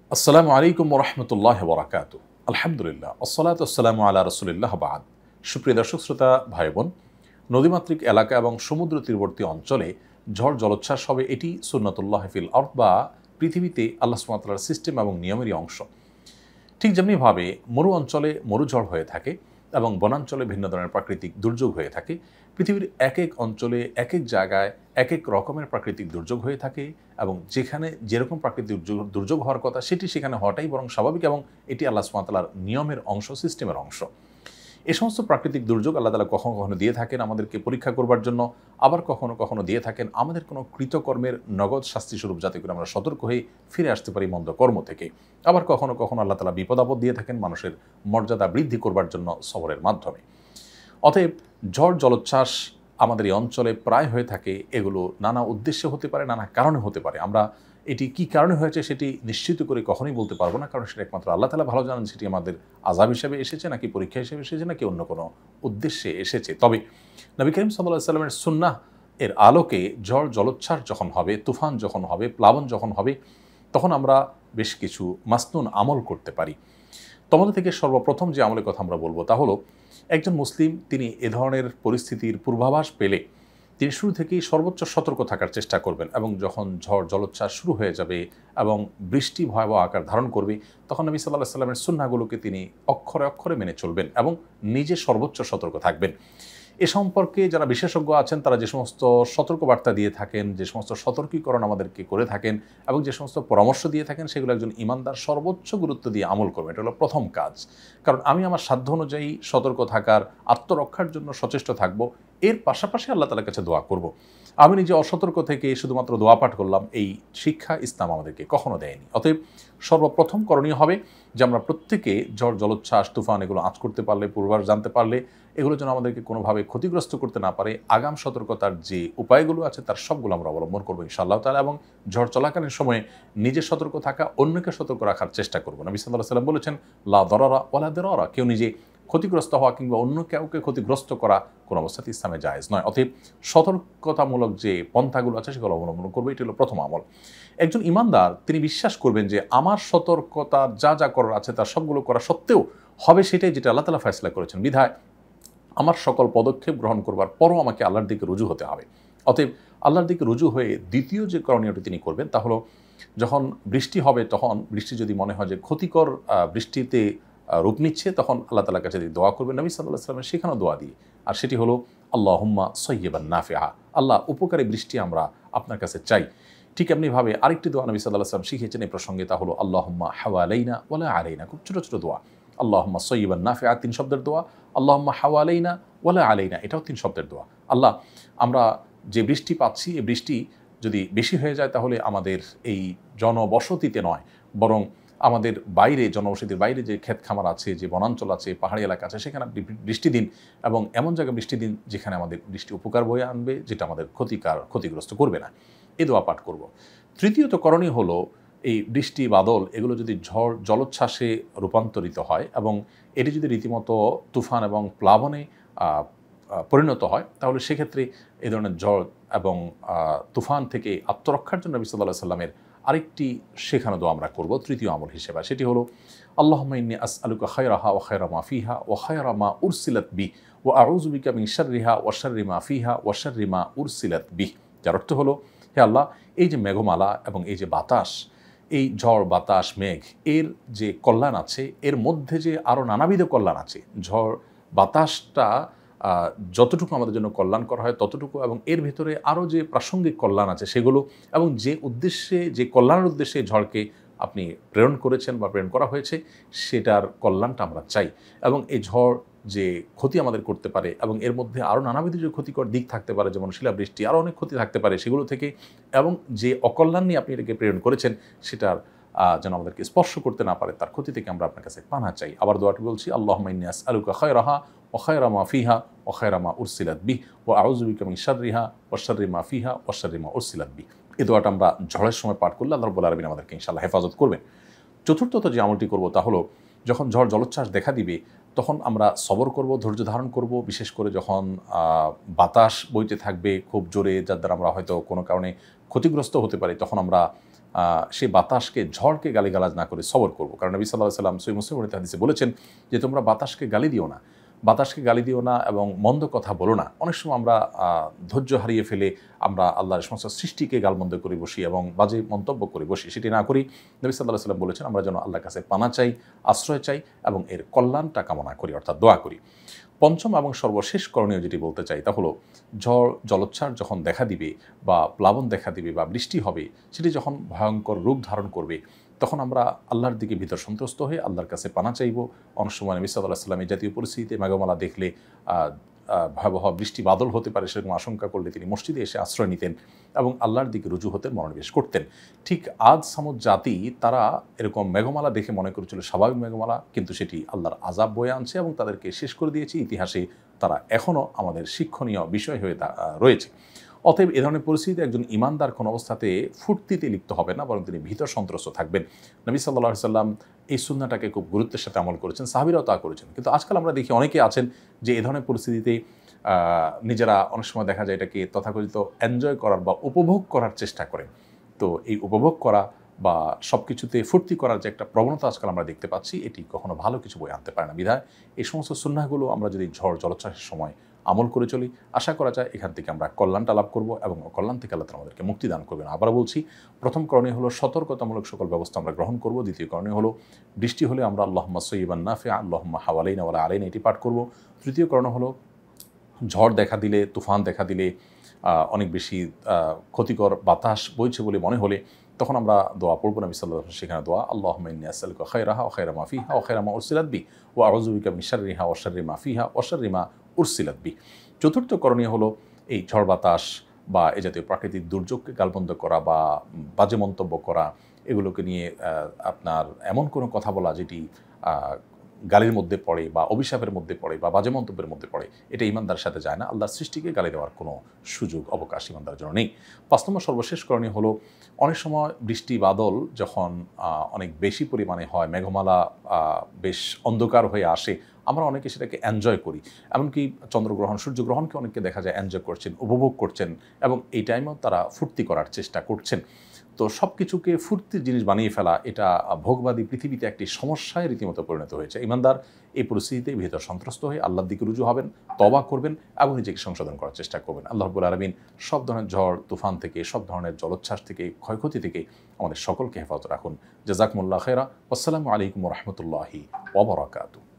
আসসালামু আলাইকুম ওরহমতুল্লাহ বরাকাত। আলহামদুলিল্লাহ, আসসালাতু ওয়াসসালামু আলা রাসূলিল্লাহ বাদ। সুপ্রিয় দর্শক শ্রোতা ভাই বোন, নদীমাতৃক এলাকা এবং সমুদ্র তীরবর্তী অঞ্চলে ঝড় জলোচ্ছ্বাস হবে, এটি সুন্নাতুল্লাহ ফিল আরদ বা পৃথিবীতে আল্লাহ সুবহানাহু ওয়া তাআলার সিস্টেম এবং নিয়মেরই অংশ। ঠিক যেমনিভাবে মরু অঞ্চলে মরুঝড় হয়ে থাকে এবং বনাঞ্চলে ভিন্ন ধরনের প্রাকৃতিক দুর্যোগ হয়ে থাকে, পৃথিবীর এক এক অঞ্চলে এক এক জায়গায় এক এক রকমের প্রাকৃতিক দুর্যোগ হয়ে থাকে এবং যেখানে যেরকম প্রাকৃতিক দুর্যোগ হওয়ার কথা সেটি সেখানে হওয়াটাই বরং স্বাভাবিক এবং এটি আল্লাহ সুবহানাহু ওয়া তাআলার নিয়মের অংশ, সিস্টেমের অংশ। এই সমস্ত প্রাকৃতিক দুর্যোগ আল্লাহ তাআলা কখনো কখনো দিয়ে থাকেন আমাদেরকে পরীক্ষা করবার জন্য, আবার কখনো কখনো দিয়ে থাকেন আমাদের কোনো কৃতকর্মের নগদ শাস্তিস্বরূপ, যাতে করে আমরা সতর্ক হয়ে ফিরে আসতে পারি মন্দ কর্ম থেকে। আবার কখনো কখনো আল্লাহ তাআলা বিপদ আপদ দিয়ে থাকেন মানুষের মর্যাদা বৃদ্ধি করবার জন্য সবরের মাধ্যমে। অতএব ঝড় জলোচ্ছ্বাস আমাদের এই অঞ্চলে প্রায় হয়ে থাকে। এগুলো নানা উদ্দেশ্যে হতে পারে, নানা কারণে হতে পারে। আমরা এটি কী কারণে হয়েছে সেটি নিশ্চিত করে কখনোই বলতে পারবো না, কারণ সেটা একমাত্র আল্লাহ তাআলা ভালো জানেন সেটি আমাদের আযাব হিসেবে এসেছে নাকি পরীক্ষা হিসেবে এসেছে নাকি অন্য কোনো উদ্দেশ্যে এসেছে। তবে নবী করিম সাল্লাল্লাহু আলাইহি সাল্লামের সুন্নাহ এর আলোকে ঝড় জলোচ্ছ্বাস যখন হবে, তুফান যখন হবে, প্লাবন যখন হবে, তখন আমরা বেশ কিছু মাসনুন আমল করতে পারি। তোমাদের থেকে সর্বপ্রথম যে আমলের কথা আমরা বলবো তা হলো, একজন মুসলিম তিনি এ ধরনের পরিস্থিতির পূর্বাভাস পেলে তিনি শুরু থেকেই সর্বোচ্চ সতর্ক থাকার চেষ্টা করবেন এবং যখন ঝড় জলোচ্ছ্বাস শুরু হয়ে যাবে এবং বৃষ্টি ভয়াবহ আকার ধারণ করবে, তখন নবী সাল্লাল্লাহু আলাইহি সাল্লামের সুন্নাহগুলোকে তিনি অক্ষরে অক্ষরে মেনে চলবেন এবং নিজে সর্বোচ্চ সতর্ক থাকবেন। এ সম্পর্কে যারা বিশেষজ্ঞ আছেন তারা যে সমস্ত সতর্কবার্তা দিয়ে থাকেন, যে সমস্ত সতর্কীকরণ আমাদেরকে করে থাকেন এবং যে সমস্ত পরামর্শ দিয়ে থাকেন, সেগুলো একজন ইমানদার সর্বোচ্চ গুরুত্ব দিয়ে আমল করবে। এটা হলো প্রথম কাজ। কারণ আমি আমার সাধ্য অনুযায়ী সতর্ক থাকার, আত্মরক্ষার জন্য সচেষ্ট থাকব, এর পাশাপাশি আল্লাহ তাআলার কাছে দোয়া করব। আমি নিজে অসতর্ক থেকে শুধুমাত্র দোয়া পাঠ করলাম, এই শিক্ষা ইসলাম আমাদেরকে কখনো দেয়নি। অতএব সর্বপ্রথম করণীয় হবে যে আমরা প্রত্যেকে ঝড় জলোচ্ছ্বাস তুফান এগুলো আঁচ করতে পারলে, পূর্বাভাস জানতে পারলে, এগুলো যেন আমাদেরকে কোনোভাবে ক্ষতিগ্রস্ত করতে না পারে, আগাম সতর্কতার যে উপায়গুলো আছে তার সবগুলো আমরা অবলম্বন করবো ইনশাআল্লাহ তাআলা। এবং ঝড় চলাকালীন সময়ে নিজে সতর্ক থাকা, অন্যকে সতর্ক রাখার চেষ্টা করবো। নবী সাল্লাল্লাহু আলাইহি ওয়াসাল্লাম বলেছেন, লা দরারা ওয়ালা দিরারা, কেউ নিজে ক্ষতিগ্রস্ত হওয়া কিংবা অন্য কাউকে ক্ষতিগ্রস্ত করা কোনো অবস্থাতে ইসলামে জায়েজ নয়। অতএব সতর্কতামূলক যে পন্থাগুলো আছে সেগুলো অবলম্বন করবে, এটি হলো প্রথম আমল। একজন ইমানদার তিনি বিশ্বাস করবেন যে আমার সতর্কতার যা যা করার আছে তার সবগুলো করা সত্ত্বেও হবে সেটাই যেটা আল্লাহ তাআলা ফয়সালা করেছেন, বিধায় আমার সকল পদক্ষেপ গ্রহণ করবার পরও আমাকে আল্লাহর দিকে রুজু হতে হবে। অতএব আল্লাহর দিকে রুজু হয়ে দ্বিতীয় যে করণীয়টি তিনি করবেন তা হলো, যখন বৃষ্টি হবে তখন বৃষ্টি যদি মনে হয় যে ক্ষতিকর বৃষ্টিতে রূপ নিচ্ছে, তখন আল্লাহ তাআলার কাছে দোয়া করবেন নবী সাল্লাল্লাহু আলাইহি ওয়াসাল্লামের শেখানো দোয়া দিয়ে। আর সেটি হলো আল্লাহুম্মা সাইয়্যিবান নাফিআ, আল্লাহ উপকারী বৃষ্টি আমরা আপনার কাছে চাই। ঠিক এমনিভাবে আরেকটি দোয়া নবী সাল্লাল্লাহু আলাইহি ওয়াসাল্লাম শিখিয়েছেন এই প্রসঙ্গে, তা হলো আল্লাহুম্মা হাওয়ালাইনা ওয়ালা আলাইনা। খুব ছোটো ছোটো দোয়া, আল্লাহুম্মা সাইয়্যিবান নাফিআ ৩ শব্দের দোয়া, আল্লাহুম্মা হাওয়ালাইনা ওয়ালা আলাইনা এটাও 3 শব্দের দোয়া। আল্লাহ, আমরা যে বৃষ্টি পাচ্ছি এই বৃষ্টি যদি বেশি হয়ে যায় তাহলে আমাদের এই জনবসতিতে নয়, বরং আমাদের বাইরে, জনবসতির বাইরে যে ক্ষেত খামার আছে, যে বনাঞ্চল আছে, পাহাড়ি এলাকা আছে, সেখানে বৃষ্টি দিন এবং এমন জায়গায় বৃষ্টি দিন যেখানে আমাদের বৃষ্টি উপকার বয়ে আনবে, যেটা আমাদের ক্ষতিগ্রস্ত করবে না। এ দোয়া পাঠ করব। তৃতীয়ত করণীয় হলো, এই বৃষ্টি বাদল এগুলো যদি ঝড় জলোচ্ছ্বাসে রূপান্তরিত হয় এবং এটি যদি রীতিমতো তুফান এবং প্লাবনে পরিণত হয়, তাহলে সেক্ষেত্রে এই ধরনের ঝড় এবং তুফান থেকে আত্মরক্ষার জন্য নবী সাল্লাল্লাহু আলাইহি ওয়াসাল্লামের আরেকটি শেখানো দোয়া আমরা করব তৃতীয় আমল হিসেবে। সেটি হলো আল্লাহুম্মা ইন্নী আসআলুকা খায়রাহা ওয়া খায়রা মা ফিহা ওয়া খায়রা মা উরসিলাত বিহি ওয়া আউযু বিকা মিন শাররিহা ওয়া শাররি মা ফিহা ওয়া শাররি মা উরসিলাত বিহি। যার অর্থ হলো, হে আল্লাহ, এই যে মেঘমালা এবং এই যে বাতাস, এই ঝড় বাতাস মেঘ, এর যে কল্যাণ আছে, এর মধ্যে যে আরও নানাবিধ কল্যাণ আছে, ঝড় বাতাসটা যতটুকু আমাদের জন্য কল্যাণ করা হয় ততটুকু, এবং এর ভিতরে আরও যে প্রাসঙ্গিক কল্যাণ আছে সেগুলো, এবং যে উদ্দেশ্যে, যে কল্যাণের উদ্দেশ্যে ঝড়কে আপনি প্রেরণ করেছেন বা প্রেরণ করা হয়েছে সেটার কল্যাণটা আমরা চাই। এবং এই ঝড় যে ক্ষতি আমাদের করতে পারে এবং এর মধ্যে আরও নানাবিধ যে ক্ষতিকর দিক থাকতে পারে, যেমন শিলাবৃষ্টি, আরও অনেক ক্ষতি থাকতে পারে সেগুলো থেকে, এবং যে অকল্যাণ নিয়ে আপনি এটাকে প্রেরণ করেছেন সেটার যেন আমাদেরকে স্পর্শ করতে না পারে, তার ক্ষতি থেকে আমরা আপনার কাছে পানা চাই। আবার দোয়াটি বলছি, আল্লাহুম্মা ইন্নী আসআলুকা খায়রাহা ওয়া খায়রা মা ফিহা ওয়া খায়রা মা উরসিলাত বিহি ওয়া আউযু বিকা মিন শাররিহা ওয়া শাররি মা ফিহা ওয়া শাররি মা উরসিলাত বিহি। এই দোয়াটা আমরা ঝড়ের সময় পাঠ করলে আল্লাহ রাব্বুল আলামিন আমাদেরকে ইনশাআল্লাহ হেফাজত করবেন। চতুর্থত যে আমলটি করব তা হলো, যখন ঝড় জলোচ্ছ্বাস দেখা দিবে তখন আমরা সবর করব, ধৈর্য ধারণ করব। বিশেষ করে যখন বাতাস বইতে থাকবে খুব জোরে, যার দ্বারা আমরা হয়তো কোনো কারণে ক্ষতিগ্রস্ত হতে পারি, তখন আমরা সেই বাতাসকে ঝড়কে গালিগালাজ না করে সবর করব। কারণ নবী সাল্লাল্লাহু আলাইহি ওয়াসাল্লাম সহিহ মুসলিম হাদিসে বলেছেন যে তোমরা বাতাসকে গালি দিও না, বাতাসকে গালি দিও না এবং মন্দ কথা বলো না। অনেক সময় আমরা ধৈর্য হারিয়ে ফেলে আমরা আল্লাহর সমস্ত সৃষ্টিকে গালমন্দ করে বসি এবং বাজে মন্তব্য করে বসি। সেটি না করি নবী সাল্লাল্লাহু আলাইহি ওয়াসাল্লাম বলেছেন আমরা যেন আল্লাহর কাছে পানা চাই, আশ্রয় চাই এবং এর কল্যাণটা কামনা করি, অর্থাৎ দোয়া করি। পঞ্চম এবং সর্বশেষ করণীয় যেটি বলতে চাই তা হলো ঝড় জলোচ্ছ্বাস যখন দেখা দিবে বা প্লাবন দেখা দিবে বা বৃষ্টি হবে, সেটি যখন ভয়ঙ্কর রূপ ধারণ করবে তখন আমরা আল্লাহর দিকে ভিতর সন্ত্রস্ত হয়ে আল্লাহর কাছে পানা চাইব। অনেক সময় নবী সাল্লাল্লাহু আলাইহি ওয়াসাল্লাম এই জাতীয় পরিস্থিতিতে মেঘমালা দেখলে ভয়াবহ বৃষ্টি বাদল হতে পারে সেরকম আশঙ্কা করলে তিনি মসজিদে এসে আশ্রয় নিতেন এবং আল্লাহর দিকে রুজু হতে মনোনিবেশ করতেন। ঠিক আদ সামুদ জাতি তারা এরকম মেঘমালা দেখে মনে করেছিল স্বাভাবিক মেঘমালা, কিন্তু সেটি আল্লাহর আযাব বয়ে আনছে এবং তাদেরকে শেষ করে দিয়েছে। ইতিহাসে তারা এখনও আমাদের শিক্ষণীয় বিষয় হয়ে রয়েছে। অতএব এ ধরনের পরিস্থিতিতে একজন ইমানদার কোনো অবস্থাতে ফুর্তিতে লিপ্ত হবে না, বরং তিনি ভীত সন্ত্রস্ত থাকবেন। নবী সাল্লাল্লাহু আলাইহি ওয়াসাল্লাম এই সুন্নাহটাকে খুব গুরুত্বের সাথে আমল করেছেন, সাহাবীরাও তা করেছেন। কিন্তু আজকাল আমরা দেখি অনেকে আছেন যে এ ধরনের পরিস্থিতিতে নিজেরা অনেক সময় দেখা যায় এটাকে তথাকথিত এনজয় করার বা উপভোগ করার চেষ্টা করেন। তো এই উপভোগ করা বা সব কিছুতে ফুর্তি করার যে একটা প্রবণতা আজকাল আমরা দেখতে পাচ্ছি, এটি কখনো ভালো কিছু বয়ে আনতে পারে না। বিধায় এই সমস্ত সুন্নাহগুলো আমরা যদি ঝড় জলোচ্ছ্বাসের সময় আমল করে চলি, আশা করা যায় এখান থেকে আমরা কল্যাণটা লাভ করব এবং কল্যাণ থেকে আল্লাহ তাআলা আমাদেরকে মুক্তি দান করবেন। আবার বলছি, প্রথম করণীয় হলো সতর্কতামূলক সকল ব্যবস্থা আমরা গ্রহণ করব। দ্বিতীয় করণীয় হলো বৃষ্টি হলে আমরা আল্লাহুম্মা সাইয়্যিবান নাফিআ আল্লাহুম্মা হাওয়ালাইনা ওয়ালা আলাইনা এটি পাঠ করব। তৃতীয় করণীয় হলো ঝড় দেখা দিলে, তুফান দেখা দিলে, অনেক বেশি ক্ষতিকর বাতাস বইছে বলে মনে হলে তখন আমরা দোয়া পড়ব। নবী সাল্লাল্লাহু আলাইহি ওয়াসাল্লাম সেখানে দোয়া আল্লাহুম্মা ইন্নী আসআলুকা খায়রাহা ওয়া খায়রা মা ফিহা ওয়া খায়রা মা উরসিলাত বি ওয়া আউযু বিকা মিন শাররিহা ওয়া শাররি মা ফিহা ওয়া শাররি মা উরসিলাত বি। চতুর্থ করণীয় হলো এই ঝড় বাতাস বা এ জাতীয় প্রাকৃতিক দুর্যোগকে গালমন্দ করা বা বাজে মন্তব্য করা, এগুলোকে নিয়ে আপনার এমন কোনো কথা বলা যেটি গালির মধ্যে পড়ে বা অভিশাপের মধ্যে পড়ে বা বাজে মন্তব্যের মধ্যে পড়ে, এটা ইমানদারের সাথে যায় না। আল্লাহর সৃষ্টিকে গালি দেওয়ার কোনো সুযোগ অবকাশ ইমানদারের জন্য নেই। ৫ নম্বর সর্বশেষ করণীয় হলো অনেক সময় বৃষ্টি বাদল যখন অনেক বেশি পরিমাণে হয়, মেঘমালা বেশ অন্ধকার হয়ে আসে, আমরা অনেকে সেটাকে এনজয় করি। এমনকি চন্দ্রগ্রহণ, সূর্যগ্রহণকে অনেককে দেখা যায় এনজয় করছেন, উপভোগ করছেন এবং এই টাইমেও তারা ফুর্তি করার চেষ্টা করছেন। তো সব কিছুকে ফুর্তির জিনিস বানিয়ে ফেলা, এটা ভোগবাদী পৃথিবীতে একটি সমস্যায় রীতিমতো পরিণত হয়েছে। ইমানদার এই পরিস্থিতিতে ভীত সন্ত্রস্ত হয়ে আল্লাহর দিকে রুজু হবেন, তওবা করবেন এবং নিজেকে সংশোধন করার চেষ্টা করবেন। আল্লাহ রাব্বুল আলামিন সব ধরনের ঝড় তুফান থেকে, সব ধরনের জলোচ্ছ্বাস থেকে, ক্ষয়ক্ষতি থেকে আমাদের সকলকে হেফাজত রাখুন। জাযাকুমুল্লাহু খায়রা। আসসালামু আলাইকুম ওয়া রাহমাতুল্লাহি ওয়া বারাকাতুহু।